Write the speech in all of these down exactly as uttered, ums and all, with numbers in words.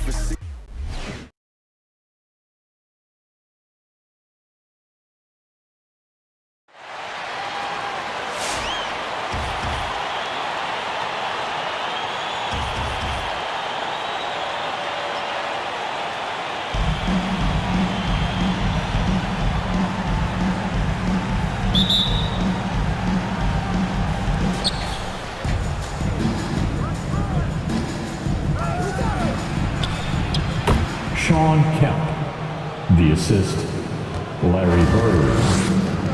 prophecy. Sean Kemp. The assist, Larry Bird.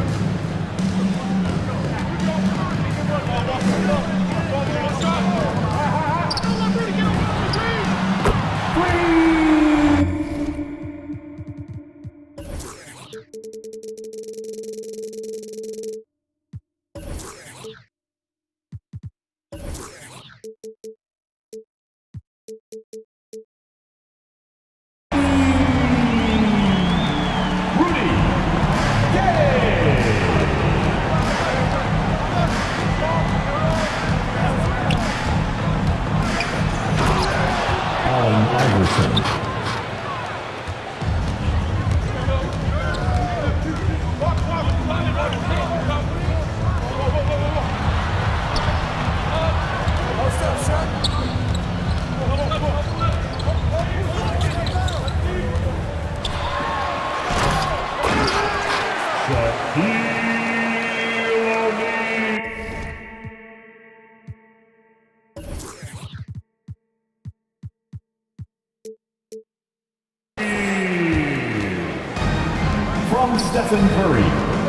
From Stephen Curry.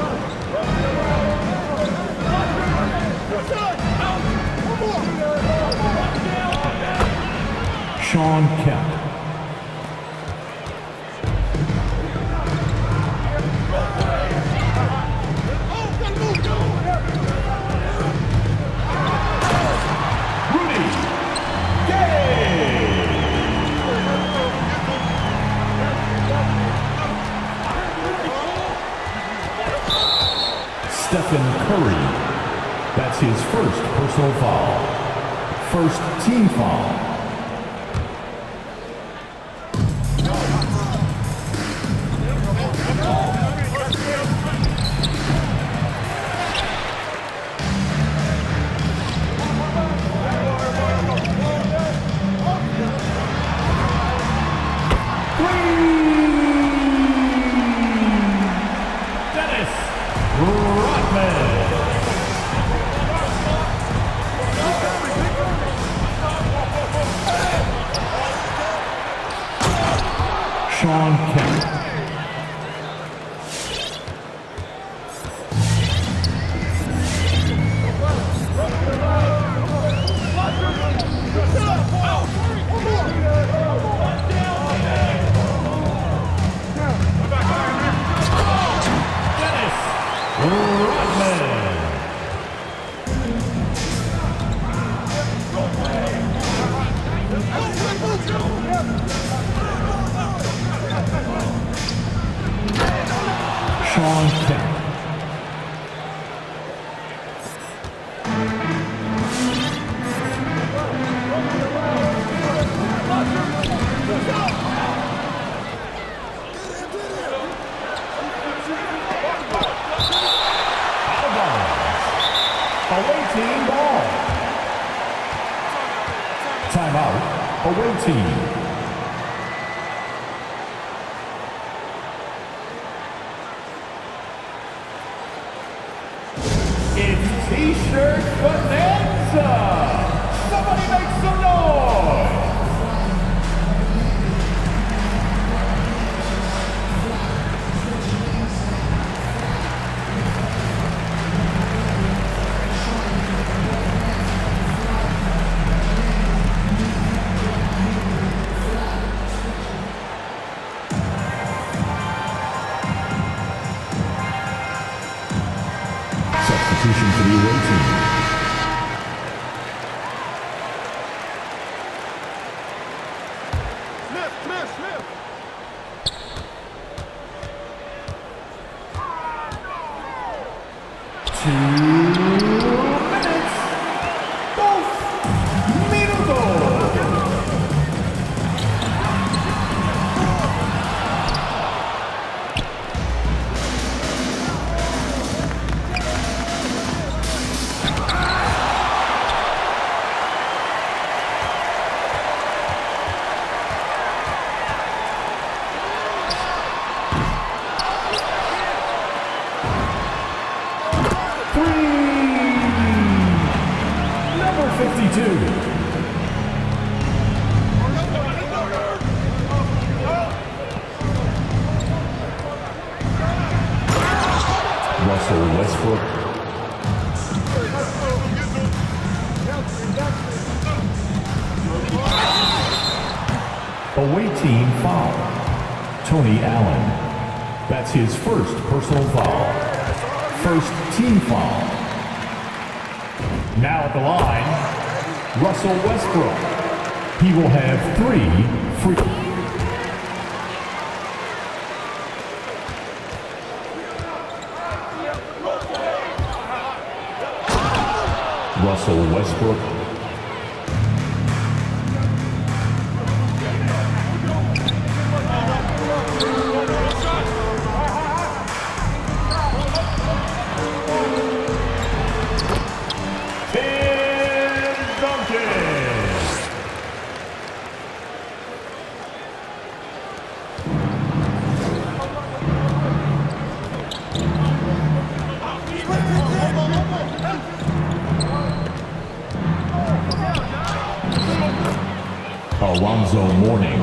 Sean Kemp. Stephen Curry. That's his first personal foul. First team foul. Sean Kemp. Dennis Rodman. Sean Kemp. Away team ball. Timeout. Away team. It's T-shirt bonanza! Somebody make some noise! Substitution for the away team. Smith, Smith, Smith. Two minutes. Dos minutos. Westbrook. Away team foul. Tony Allen. That's his first personal foul. First team foul. Now at the line, Russell Westbrook. He will have three free. Russell Westbrook. Alonzo Mourning.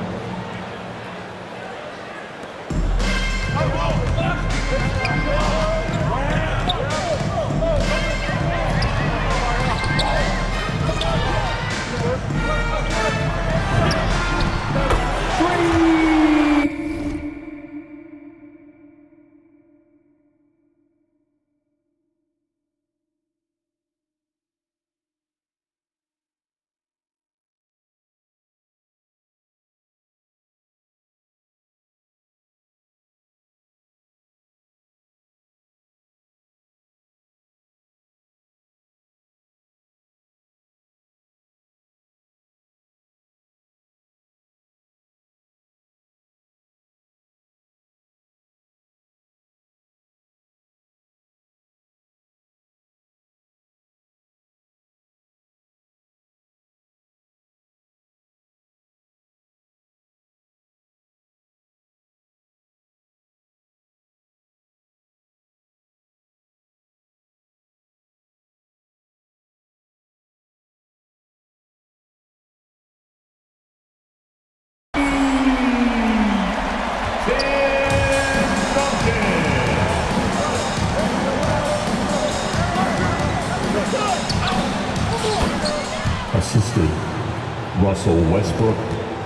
Assisted Russell Westbrook.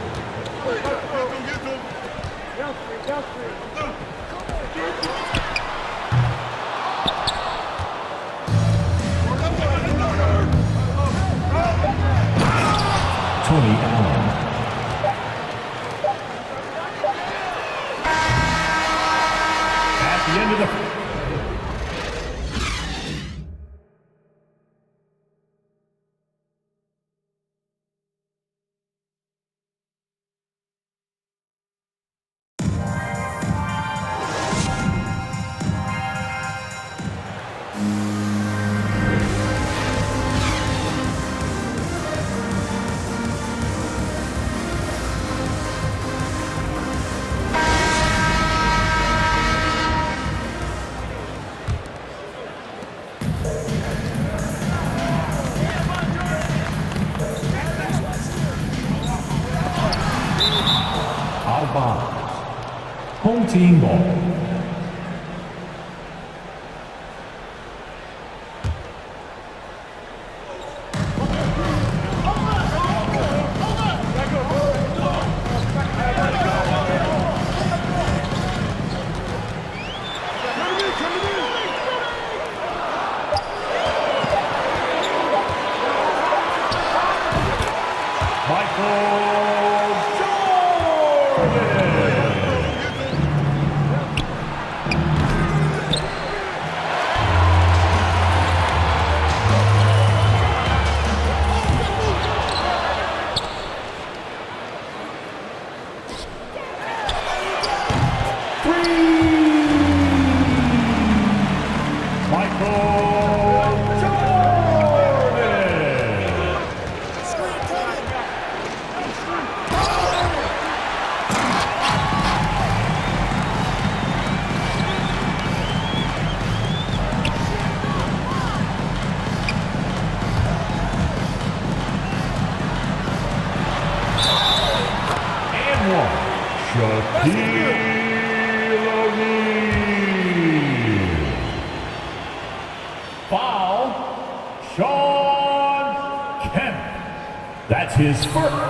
Tony Allen. At the end of the home team ball. Shaquille O'Neal. his first.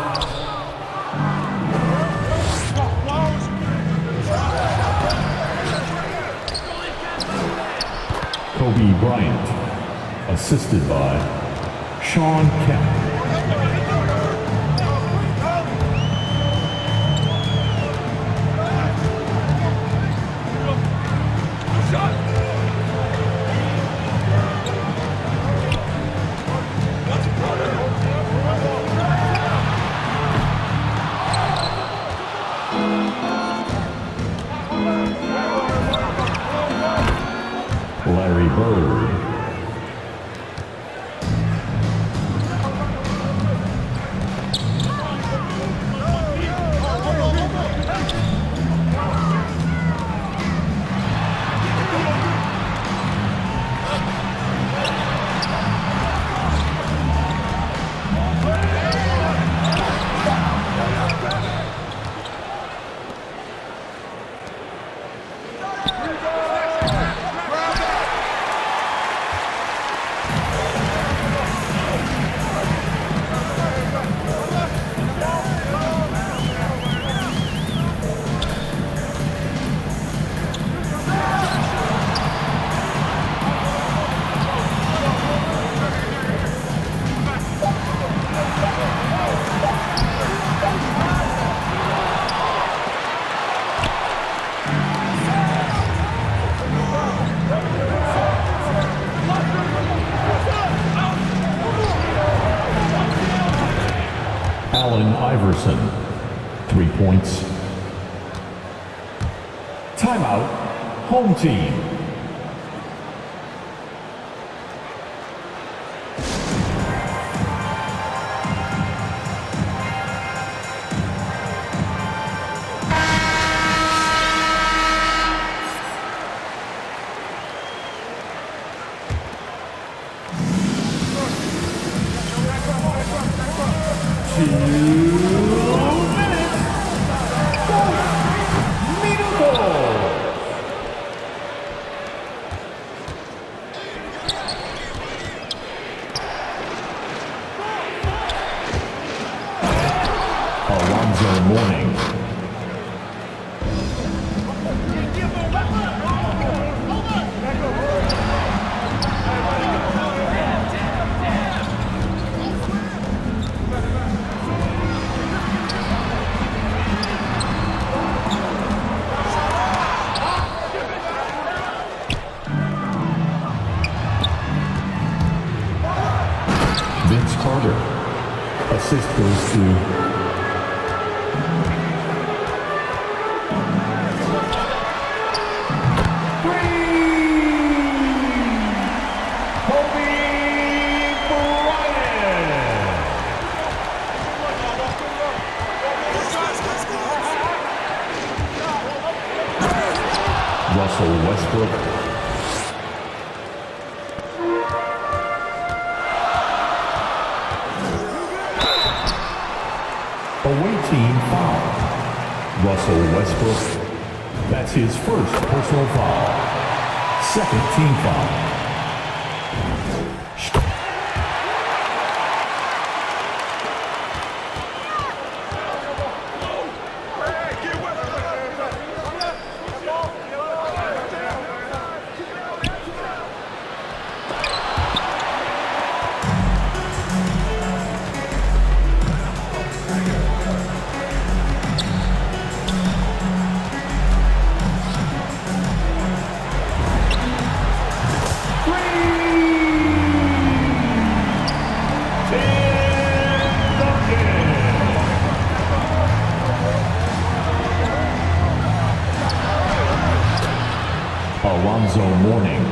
Kobe Bryant, assisted by Sean Kemp. Larry Bird. Allen Iverson, three points. Timeout, home team. Two minutes. Alonzo Mourning. Vince Carter. Assist goes to Russell Westbrook. Away team foul. Russell Westbrook. That's his first personal foul. Second team foul. Alonzo Mourning.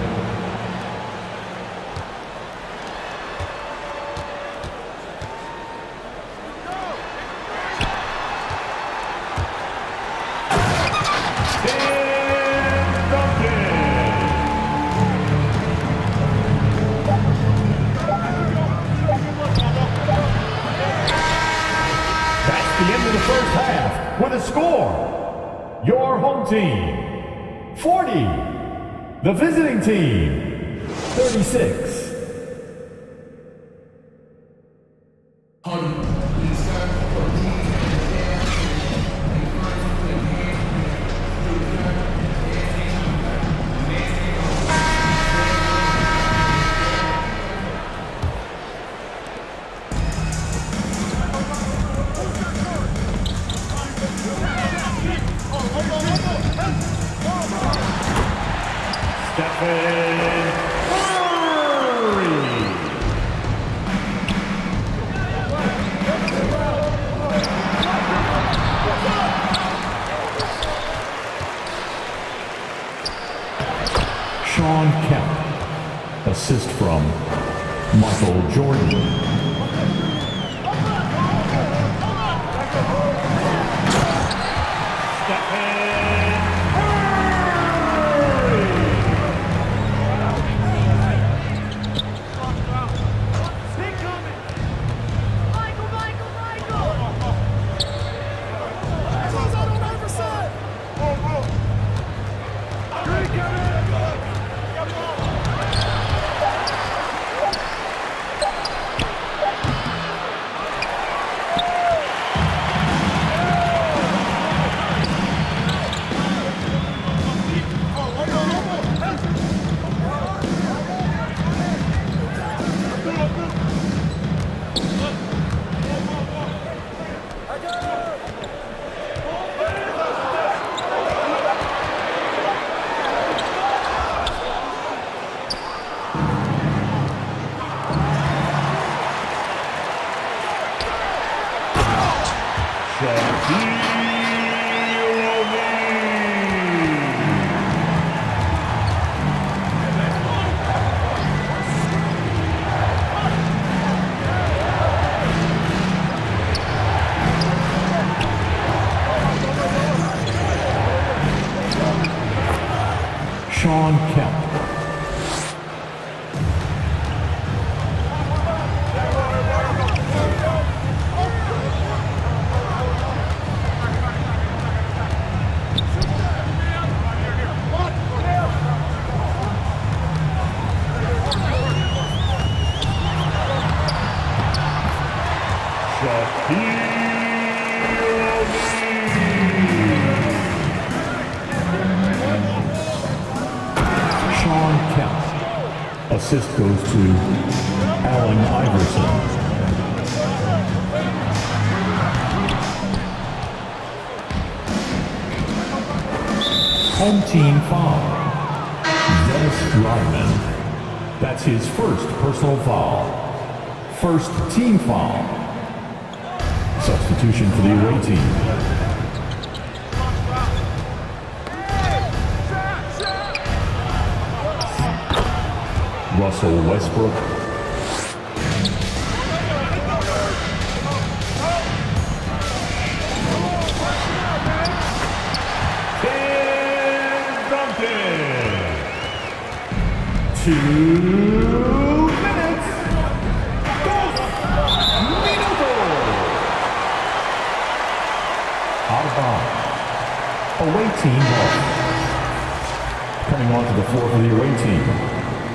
That's the end of the first half with a score. Your home team, forty. The visiting team, thirty-six. from Michael Jordan. Shawn Kemp. Assist goes to Allen Iverson. Home team foul. Dennis Rodman. That's his first personal foul. First team foul. Substitution for the away team. Russell Westbrook. Tim Duncan. Two minutes. Dos minutos. Out of bounds. Away team ball. Coming onto the floor for the away team.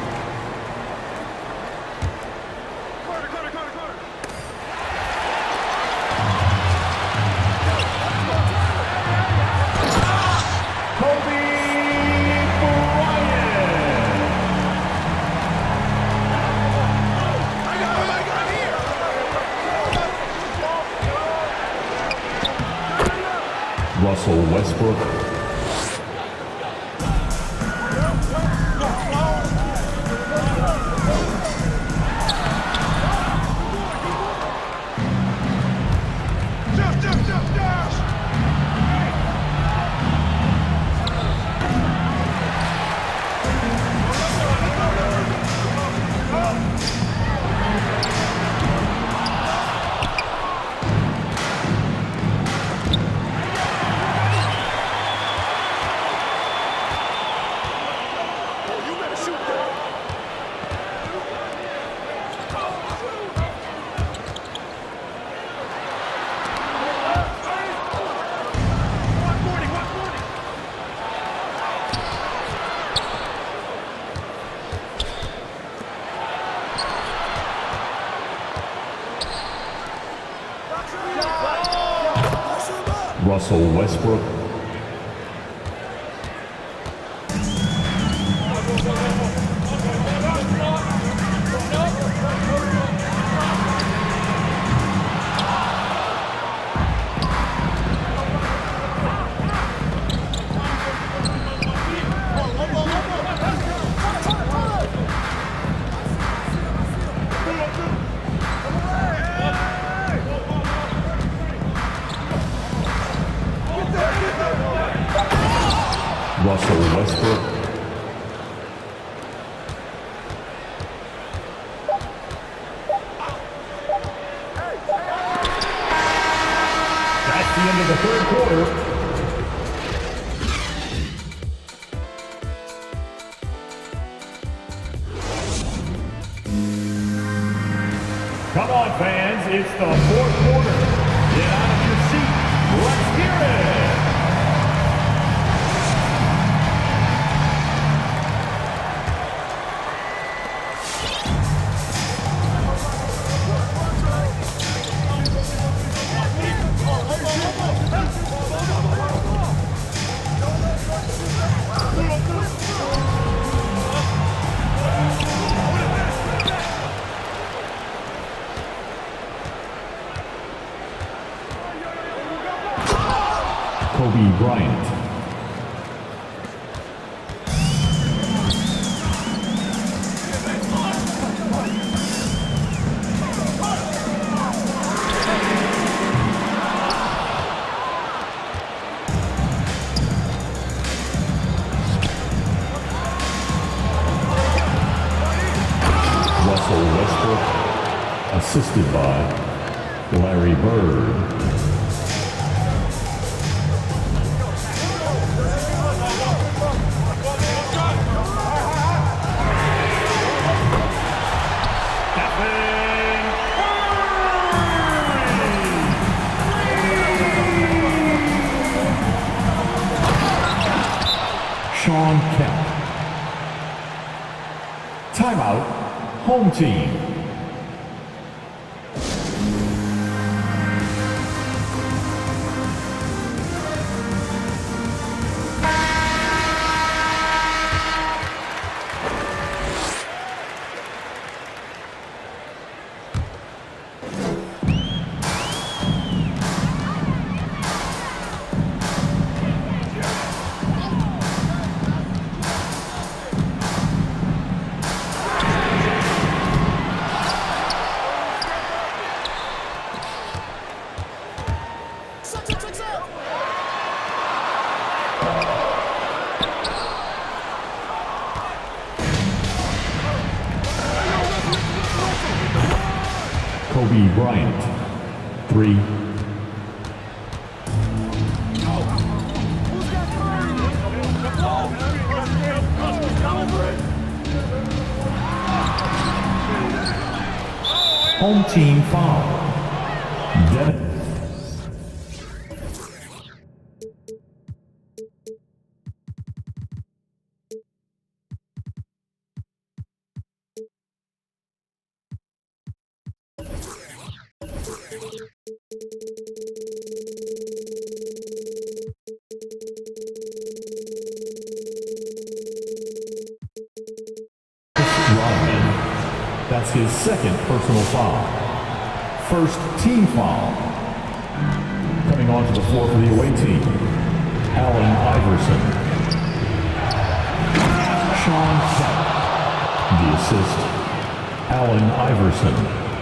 Russell Westbrook. Russell Westbrook. Russell Westbrook. the end of the third quarter. Come on, fans, it's the fourth quarter. Get out of your seat. Let's hear it. Kobe Bryant. Russell Westbrook, assisted by Larry Bird. Shawn Kemp. Timeout, home team. Kobe Bryant, three. Home team foul. Dennis. Rodman. That's his second personal foul. First team foul. Coming onto the floor for the away team, Allen Iverson. Shawn Kemp. The assist, Allen Iverson.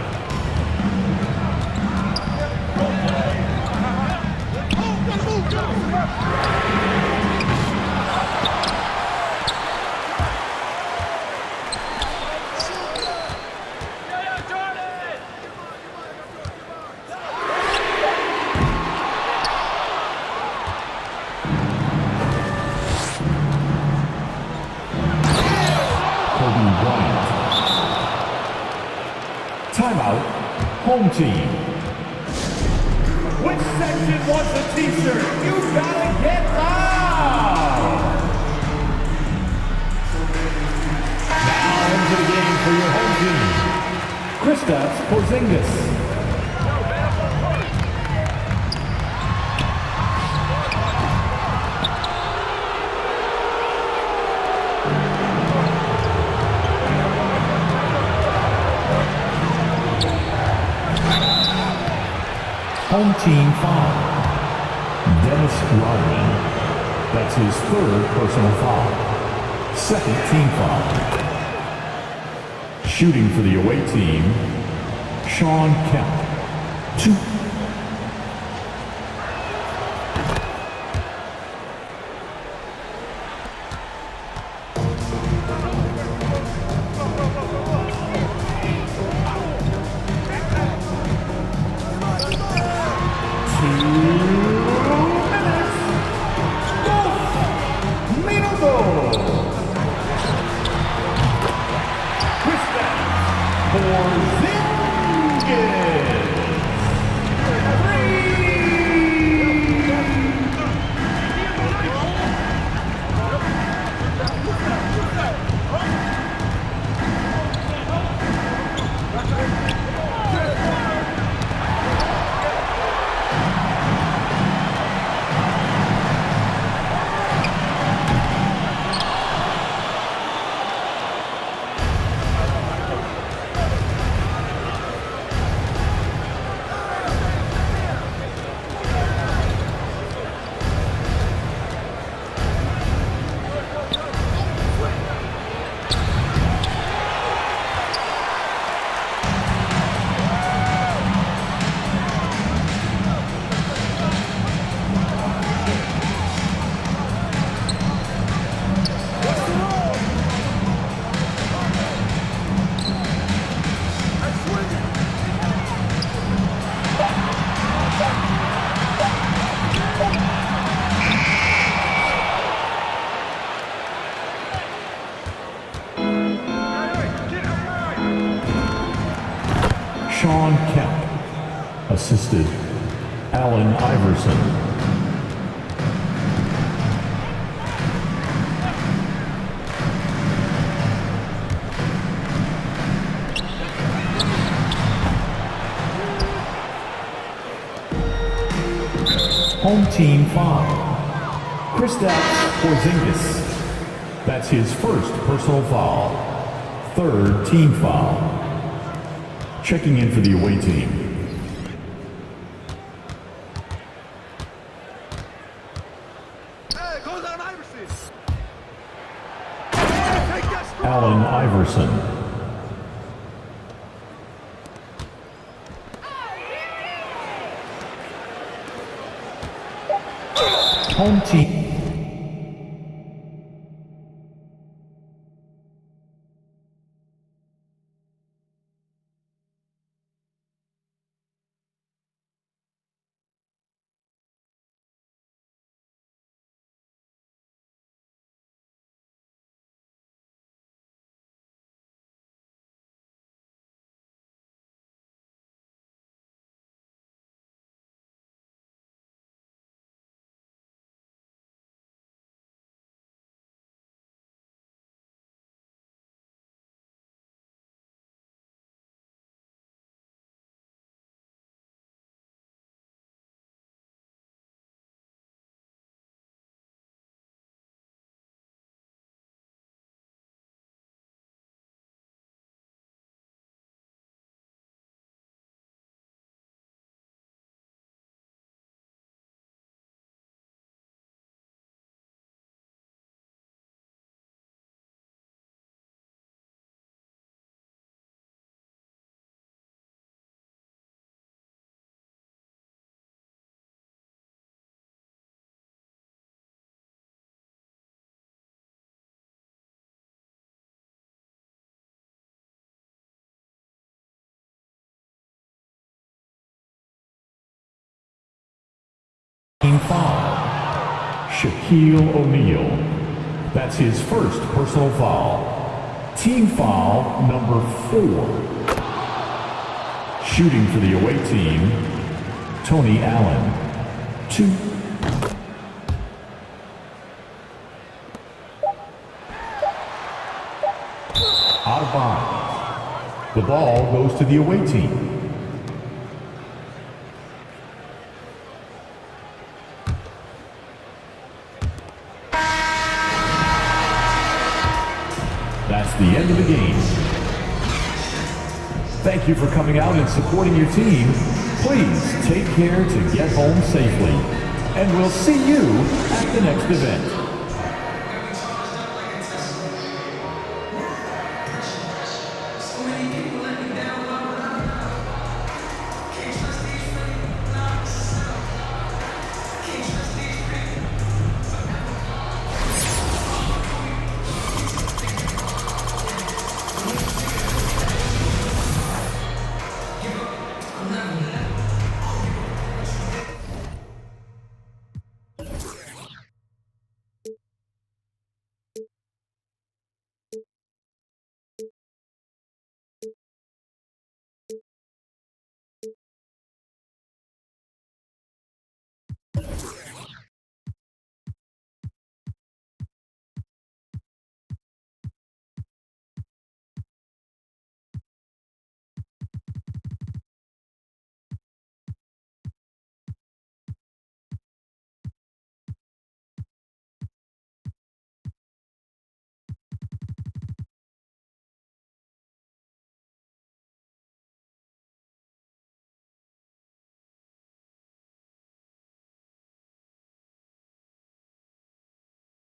Kobe Bryant. Timeout, home team. Which section wants a t-shirt? You gotta get loud! Now into the game for your home team, Kristaps Porzingis. Home team foul. Dennis Rodman. That's his third personal foul. Second team foul. Shooting for the away team, Shawn Kemp. Two. Two. Iverson. Home team foul. Kristaps Porzingis. That's his first personal foul. Third team foul. Checking in for the away team. Hey, goes on Iverson. Allen Iverson. Home team. Team foul. Shaquille O'Neal. That's his first personal foul. Team foul number four. Shooting for the away team, Tony Allen. Two. Out of bounds. The ball goes to the away team. That's the end of the game. Thank you for coming out and supporting your team. Please take care to get home safely. And we'll see you at the next event.